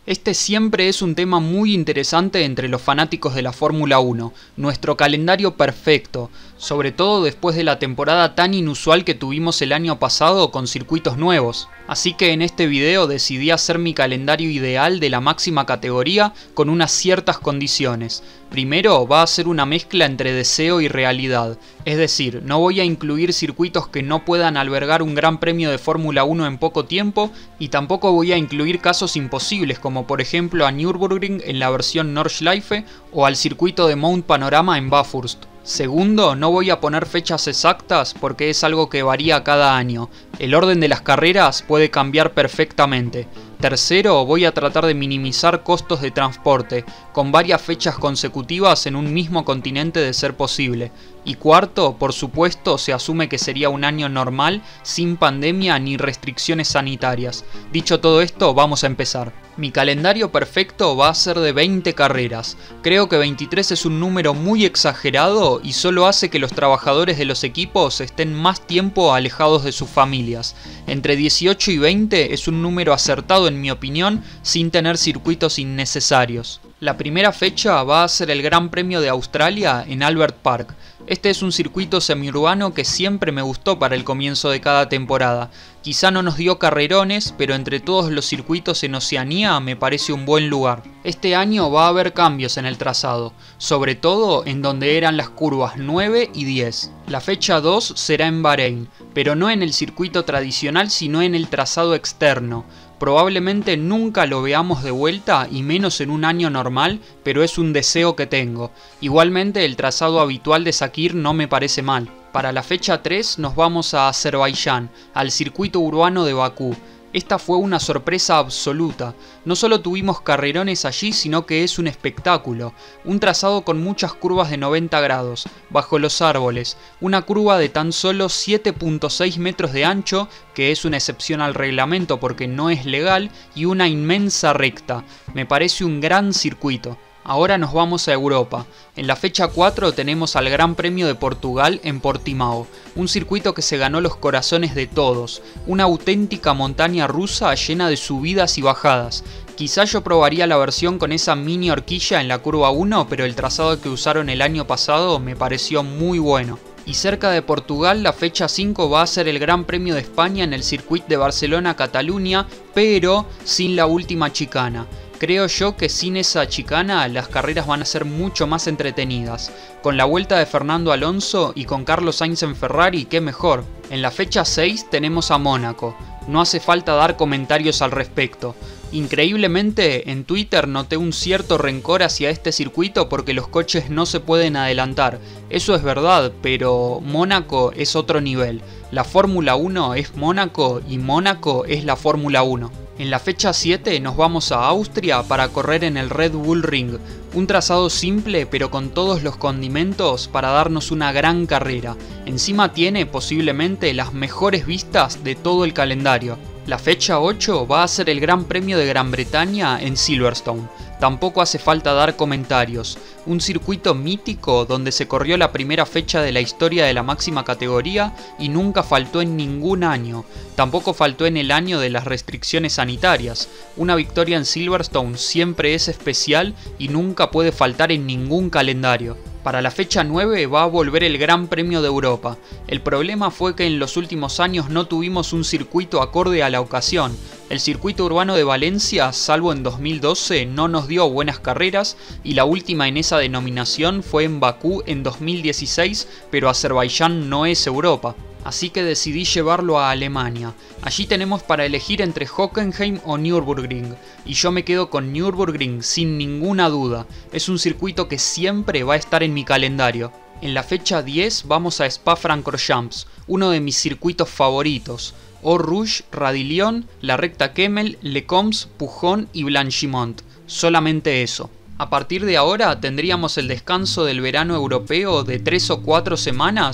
Este siempre es un tema muy interesante entre los fanáticos de la Fórmula 1, nuestro calendario perfecto, sobre todo después de la temporada tan inusual que tuvimos el año pasado con circuitos nuevos. Así que en este video decidí hacer mi calendario ideal de la máxima categoría con unas ciertas condiciones. Primero va a ser una mezcla entre deseo y realidad, es decir, no voy a incluir circuitos que no puedan albergar un gran premio de Fórmula 1 en poco tiempo y tampoco voy a incluir casos imposibles como por ejemplo a Nürburgring en la versión Nordschleife o al circuito de Mount Panorama en Bathurst. Segundo, no voy a poner fechas exactas porque es algo que varía cada año. El orden de las carreras puede cambiar perfectamente. Tercero, voy a tratar de minimizar costos de transporte, con varias fechas consecutivas en un mismo continente de ser posible. Y cuarto, por supuesto, se asume que sería un año normal, sin pandemia ni restricciones sanitarias. Dicho todo esto, vamos a empezar. Mi calendario perfecto va a ser de 20 carreras. Creo que 23 es un número muy exagerado y solo hace que los trabajadores de los equipos estén más tiempo alejados de sus familias. Entre 18 y 20 es un número acertado en mi opinión, sin tener circuitos innecesarios. La primera fecha va a ser el Gran Premio de Australia en Albert Park. Este es un circuito semiurbano que siempre me gustó para el comienzo de cada temporada. Quizá no nos dio carrerones, pero entre todos los circuitos en Oceanía me parece un buen lugar. Este año va a haber cambios en el trazado, sobre todo en donde eran las curvas 9 y 10. La fecha 2 será en Bahrein, pero no en el circuito tradicional sino en el trazado externo. Probablemente nunca lo veamos de vuelta y menos en un año normal, pero es un deseo que tengo. Igualmente el trazado habitual de Sakir no me parece mal. Para la fecha 3 nos vamos a Azerbaiyán, al circuito urbano de Bakú. Esta fue una sorpresa absoluta. No solo tuvimos carrerones allí, sino que es un espectáculo. Un trazado con muchas curvas de 90 grados, bajo los árboles. Una curva de tan solo 7.6 metros de ancho, que es una excepción al reglamento porque no es legal, y una inmensa recta. Me parece un gran circuito. Ahora nos vamos a Europa. En la fecha 4 tenemos al Gran Premio de Portugal en Portimao, un circuito que se ganó los corazones de todos, una auténtica montaña rusa llena de subidas y bajadas. Quizá yo probaría la versión con esa mini horquilla en la curva 1, pero el trazado que usaron el año pasado me pareció muy bueno. Y cerca de Portugal la fecha 5 va a ser el Gran Premio de España en el circuito de Barcelona-Cataluña, pero sin la última chicana. Creo yo que sin esa chicana las carreras van a ser mucho más entretenidas. Con la vuelta de Fernando Alonso y con Carlos Sainz en Ferrari, qué mejor. En la fecha 6 tenemos a Mónaco. No hace falta dar comentarios al respecto. Increíblemente en Twitter noté un cierto rencor hacia este circuito porque los coches no se pueden adelantar. Eso es verdad, pero Mónaco es otro nivel. La Fórmula 1 es Mónaco y Mónaco es la Fórmula 1. En la fecha 7 nos vamos a Austria para correr en el Red Bull Ring, un trazado simple pero con todos los condimentos para darnos una gran carrera. Encima tiene posiblemente las mejores vistas de todo el calendario. La fecha 8 va a ser el Gran Premio de Gran Bretaña en Silverstone. Tampoco hace falta dar comentarios. Un circuito mítico donde se corrió la primera fecha de la historia de la máxima categoría y nunca faltó en ningún año. Tampoco faltó en el año de las restricciones sanitarias. Una victoria en Silverstone siempre es especial y nunca puede faltar en ningún calendario. Para la fecha 9 va a volver el Gran Premio de Europa. El problema fue que en los últimos años no tuvimos un circuito acorde a la ocasión. El circuito urbano de Valencia, salvo en 2012, no nos dio buenas carreras y la última en esa denominación fue en Bakú en 2016, pero Azerbaiyán no es Europa. Así que decidí llevarlo a Alemania. Allí tenemos para elegir entre Hockenheim o Nürburgring, y yo me quedo con Nürburgring sin ninguna duda. Es un circuito que siempre va a estar en mi calendario. En la fecha 10 vamos a Spa-Francorchamps, uno de mis circuitos favoritos. Eau Rouge, Radillon, la recta Kemmel, Le Combs, Pujon y Blanchimont. Solamente eso. A partir de ahora tendríamos el descanso del verano europeo de 3 o 4 semanas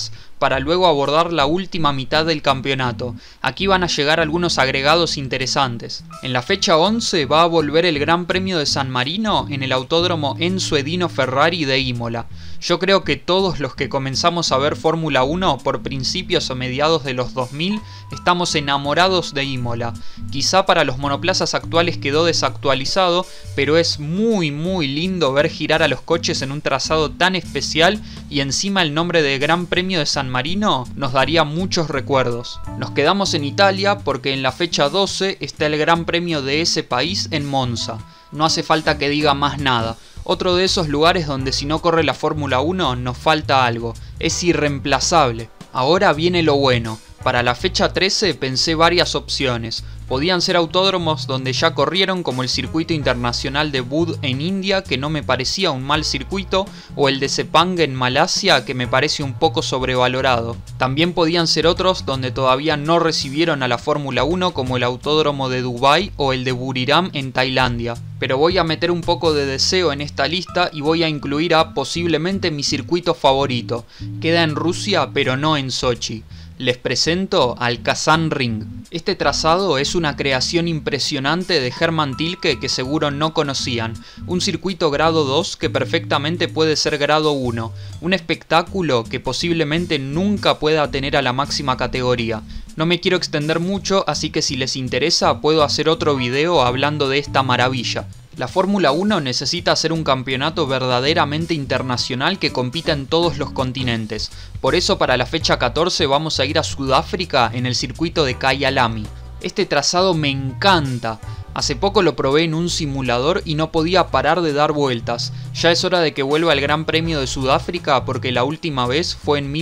para luego abordar la última mitad del campeonato. Aquí van a llegar algunos agregados interesantes. En la fecha 11 va a volver el Gran Premio de San Marino en el Autódromo Enzo Edino Ferrari de Imola. Yo creo que todos los que comenzamos a ver Fórmula 1 por principios o mediados de los 2000 estamos enamorados de Imola. Quizá para los monoplazas actuales quedó desactualizado, pero es muy lindo ver girar a los coches en un trazado tan especial, y encima el nombre de Gran Premio de San Marino nos daría muchos recuerdos. Nos quedamos en Italia porque en la fecha 12 está el Gran Premio de ese país en Monza. No hace falta que diga más nada. Otro de esos lugares donde si no corre la Fórmula 1 nos falta algo. Es irreemplazable. Ahora viene lo bueno. Para la fecha 13 pensé varias opciones. Podían ser autódromos donde ya corrieron, como el circuito internacional de Bud en India, que no me parecía un mal circuito, o el de Sepang en Malasia, que me parece un poco sobrevalorado. También podían ser otros donde todavía no recibieron a la Fórmula 1, como el autódromo de Dubái o el de Buriram en Tailandia. Pero voy a meter un poco de deseo en esta lista y voy a incluir a posiblemente mi circuito favorito. Queda en Rusia, pero no en Sochi. Les presento al Kazan Ring. Este trazado es una creación impresionante de Hermann Tilke que seguro no conocían. Un circuito grado 2 que perfectamente puede ser grado 1. Un espectáculo que posiblemente nunca pueda tener a la máxima categoría. No me quiero extender mucho, así que si les interesa puedo hacer otro video hablando de esta maravilla. La Fórmula 1 necesita hacer un campeonato verdaderamente internacional que compita en todos los continentes. Por eso para la fecha 14 vamos a ir a Sudáfrica en el circuito de Kyalami. Este trazado me encanta. Hace poco lo probé en un simulador y no podía parar de dar vueltas. Ya es hora de que vuelva el Gran Premio de Sudáfrica porque la última vez fue en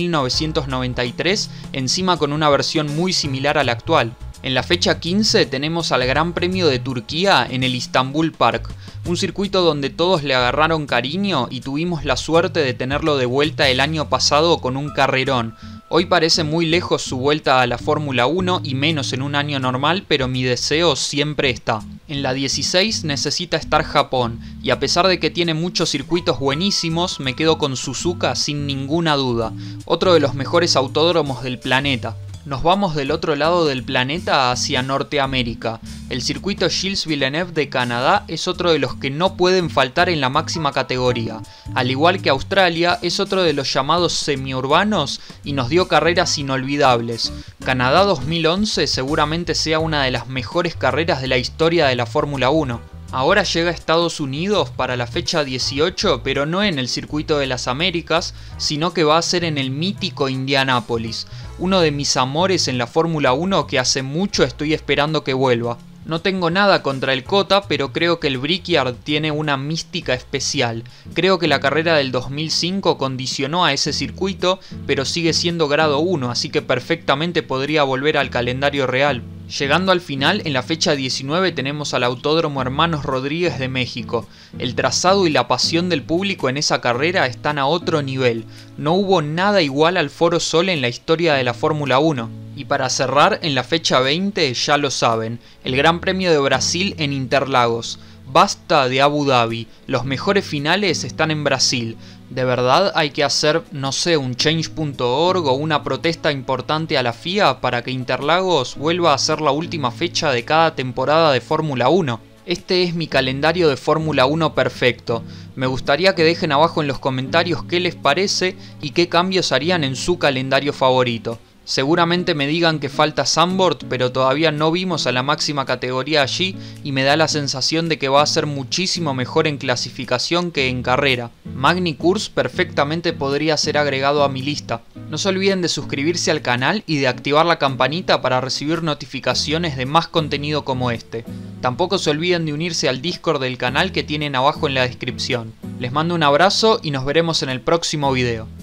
1993, encima con una versión muy similar a la actual. En la fecha 15 tenemos al Gran Premio de Turquía en el Istanbul Park, un circuito donde todos le agarraron cariño y tuvimos la suerte de tenerlo de vuelta el año pasado con un carrerón. Hoy parece muy lejos su vuelta a la Fórmula 1 y menos en un año normal, pero mi deseo siempre está. En la 16 necesita estar Japón, y a pesar de que tiene muchos circuitos buenísimos, me quedo con Suzuka sin ninguna duda, otro de los mejores autódromos del planeta. Nos vamos del otro lado del planeta hacia Norteamérica. El circuito Gilles Villeneuve de Canadá es otro de los que no pueden faltar en la máxima categoría. Al igual que Australia, es otro de los llamados semiurbanos y nos dio carreras inolvidables. Canadá 2011 seguramente sea una de las mejores carreras de la historia de la Fórmula 1. Ahora llega a Estados Unidos para la fecha 18, pero no en el circuito de las Américas, sino que va a ser en el mítico Indianápolis, uno de mis amores en la Fórmula 1 que hace mucho estoy esperando que vuelva. No tengo nada contra el COTA, pero creo que el Brickyard tiene una mística especial. Creo que la carrera del 2005 condicionó a ese circuito, pero sigue siendo grado 1, así que perfectamente podría volver al calendario real. Llegando al final, en la fecha 19 tenemos al Autódromo Hermanos Rodríguez de México. El trazado y la pasión del público en esa carrera están a otro nivel. No hubo nada igual al Foro Sol en la historia de la Fórmula 1. Y para cerrar, en la fecha 20, ya lo saben, el Gran Premio de Brasil en Interlagos. Basta de Abu Dhabi, los mejores finales están en Brasil. ¿De verdad hay que hacer, no sé, un change.org o una protesta importante a la FIA para que Interlagos vuelva a ser la última fecha de cada temporada de Fórmula 1? Este es mi calendario de Fórmula 1 perfecto. Me gustaría que dejen abajo en los comentarios qué les parece y qué cambios harían en su calendario favorito. Seguramente me digan que falta Zandvoort, pero todavía no vimos a la máxima categoría allí y me da la sensación de que va a ser muchísimo mejor en clasificación que en carrera. Magny Cours perfectamente podría ser agregado a mi lista. No se olviden de suscribirse al canal y de activar la campanita para recibir notificaciones de más contenido como este. Tampoco se olviden de unirse al Discord del canal que tienen abajo en la descripción. Les mando un abrazo y nos veremos en el próximo video.